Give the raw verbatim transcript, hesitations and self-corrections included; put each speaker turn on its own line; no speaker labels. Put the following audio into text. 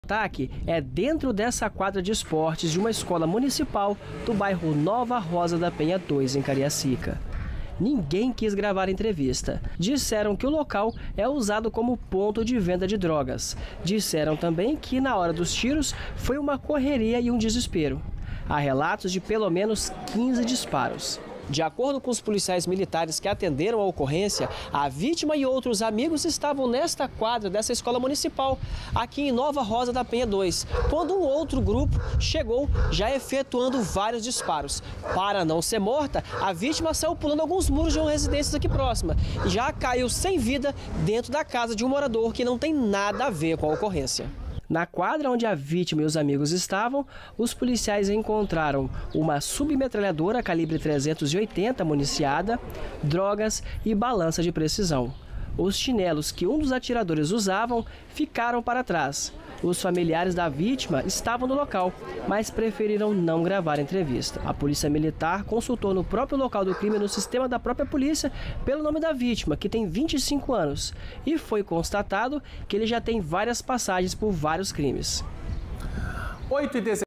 O ataque é dentro dessa quadra de esportes de uma escola municipal do bairro Nova Rosa da Penha dois, em Cariacica. Ninguém quis gravar a entrevista. Disseram que o local é usado como ponto de venda de drogas. Disseram também que na hora dos tiros foi uma correria e um desespero. Há relatos de pelo menos quinze disparos. De acordo com os policiais militares que atenderam a ocorrência, a vítima e outros amigos estavam nesta quadra dessa escola municipal, aqui em Nova Rosa da Penha dois, quando um outro grupo chegou já efetuando vários disparos. Para não ser morta, a vítima saiu pulando alguns muros de uma residência aqui próxima e já caiu sem vida dentro da casa de um morador que não tem nada a ver com a ocorrência. Na quadra onde a vítima e os amigos estavam, os policiais encontraram uma submetralhadora calibre trezentos e oitenta municiada, drogas e balança de precisão. Os chinelos que um dos atiradores usavam ficaram para trás. Os familiares da vítima estavam no local, mas preferiram não gravar a entrevista. A polícia militar consultou no próprio local do crime no sistema da própria polícia pelo nome da vítima, que tem vinte e cinco anos, e foi constatado que ele já tem várias passagens por vários crimes.
oito e